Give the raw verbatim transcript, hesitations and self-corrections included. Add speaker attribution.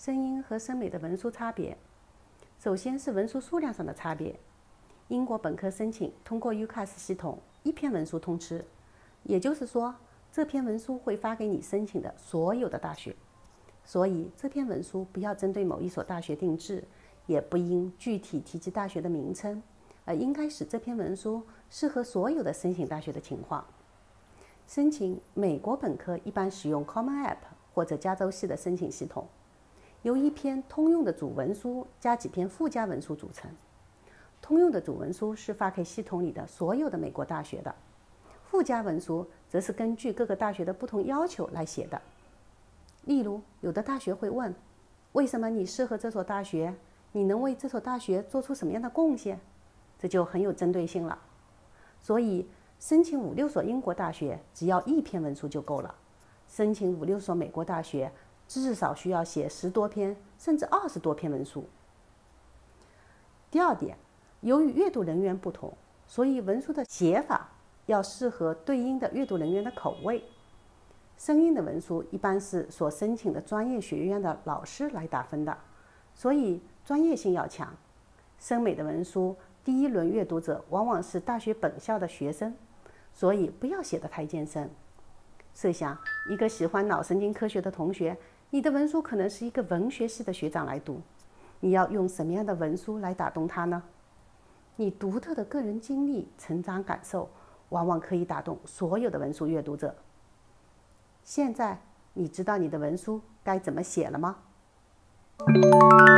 Speaker 1: 声音和声美的文书差别。首先是文书数量上的差别。英国本科申请通过 U C A S 系统，一篇文书通吃，也就是说，这篇文书会发给你申请的所有的大学。所以这篇文书不要针对某一所大学定制，也不应具体提及大学的名称，而应该使这篇文书适合所有的申请大学的情况。申请美国本科一般使用 Common App 或者加州系的申请系统，由一篇通用的主文书加几篇附加文书组成。通用的主文书是发给系统里的所有的美国大学的，附加文书则是根据各个大学的不同要求来写的。例如，有的大学会问，为什么你适合这所大学？你能为这所大学做出什么样的贡献？这就很有针对性了。所以申请五六所英国大学只要一篇文书就够了，申请五六所美国大学至少需要写十多篇甚至二十多篇文书。第二点，由于阅读人员不同，所以文书的写法要适合对应的阅读人员的口味。声音的文书一般是所申请的专业学院的老师来打分的，所以专业性要强。声美的文书第一轮阅读者往往是大学本校的学生，所以不要写得太艰深。设想一个喜欢脑神经科学的同学，你的文书可能是一个文学系的学长来读，你要用什么样的文书来打动他呢？你独特的个人经历、成长感受，往往可以打动所有的文书阅读者。现在你知道你的文书该怎么写了吗？